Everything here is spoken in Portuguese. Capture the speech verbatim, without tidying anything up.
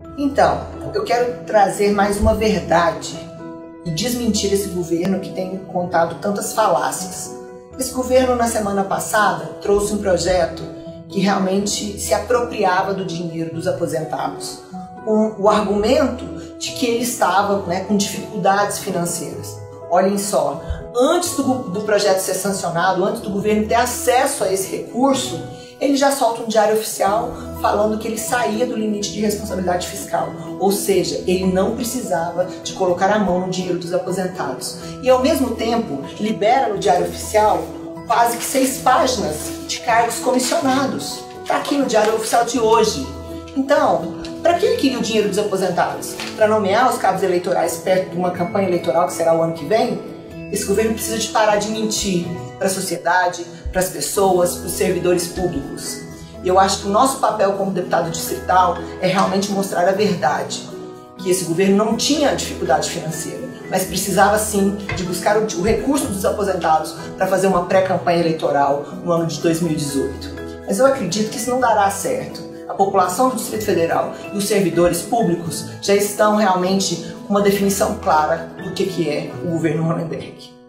Então, eu quero trazer mais uma verdade e desmentir esse governo que tem contado tantas falácias. Esse governo, na semana passada, trouxe um projeto que realmente se apropriava do dinheiro dos aposentados, com o argumento de que ele estava, né, com dificuldades financeiras. Olhem só, antes do, do projeto ser sancionado, antes do governo ter acesso a esse recurso, ele já solta um diário oficial falando que ele saía do limite de responsabilidade fiscal, ou seja, ele não precisava de colocar a mão no dinheiro dos aposentados. E ao mesmo tempo, libera no diário oficial quase que seis páginas de cargos comissionados. Está aqui no diário oficial de hoje. Então, para que ele queria o dinheiro dos aposentados? Para nomear os cabos eleitorais perto de uma campanha eleitoral que será o ano que vem? Esse governo precisa de parar de mentir para a sociedade, para as pessoas, para os servidores públicos. E eu acho que o nosso papel como deputado distrital é realmente mostrar a verdade, que esse governo não tinha dificuldade financeira, mas precisava sim de buscar o recurso dos aposentados para fazer uma pré-campanha eleitoral no ano de dois mil e dezoito. Mas eu acredito que isso não dará certo. A população do Distrito Federal e os servidores públicos já estão realmente com uma definição clara do que é o governo Hollenberg.